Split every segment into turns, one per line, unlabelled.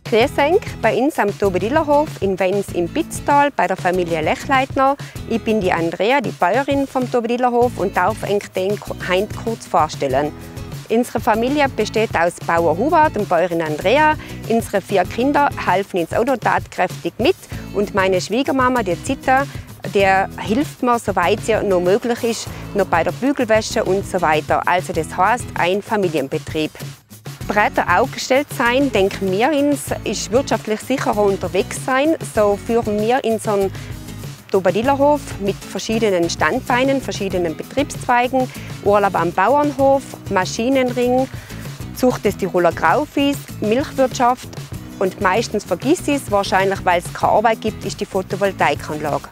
Grüß euch, bei uns am Tobedillerhof in Wenns im Pitztal bei der Familie Lechleitner. Ich bin die Andrea, die Bäuerin vom Tobedillerhof und darf euch den heute kurz vorstellen. Unsere Familie besteht aus Bauer Hubert und Bäuerin Andrea. Unsere 4 Kinder helfen ins Auto tatkräftig mit und meine Schwiegermama, die Zita, der hilft mir, soweit es noch möglich ist, noch bei der Bügelwäsche und so weiter. Also das heißt ein Familienbetrieb. Breiter aufgestellt sein, denken wir uns, ist wirtschaftlich sicherer unterwegs sein. So führen wir unseren Tobedillerhof mit verschiedenen Standbeinen, verschiedenen Betriebszweigen, Urlaub am Bauernhof, Maschinenring, Zucht des Tiroler Grauviehs, Milchwirtschaft und meistens vergiss ich es, wahrscheinlich weil es keine Arbeit gibt, ist die Photovoltaikanlage.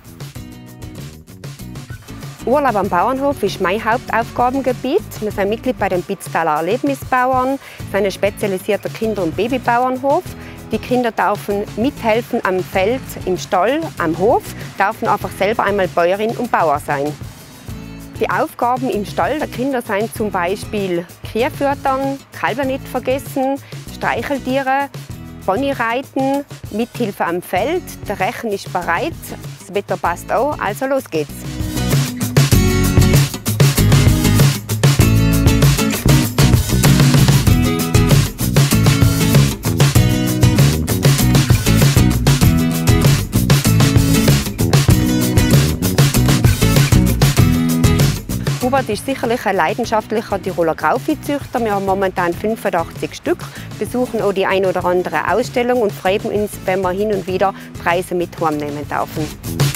Urlaub am Bauernhof ist mein Hauptaufgabengebiet. Wir sind Mitglied bei den Pitztaler Erlebnisbauern, ein spezialisierter Kinder- und Babybauernhof. Die Kinder dürfen mithelfen am Feld, im Stall, am Hof, dürfen einfach selber einmal Bäuerin und Bauer sein. Die Aufgaben im Stall der Kinder sind zum Beispiel Kühe füttern, Kälber nicht vergessen, Streicheltiere, Pony reiten, Mithilfe am Feld. Der Rechen ist bereit, das Wetter passt auch, also los geht's. Hubert ist sicherlich ein leidenschaftlicher Tiroler Grauviehzüchter. Wir haben momentan 85 Stück, besuchen auch die ein oder andere Ausstellung und freuen uns, wenn wir hin und wieder Preise mit heimnehmen dürfen.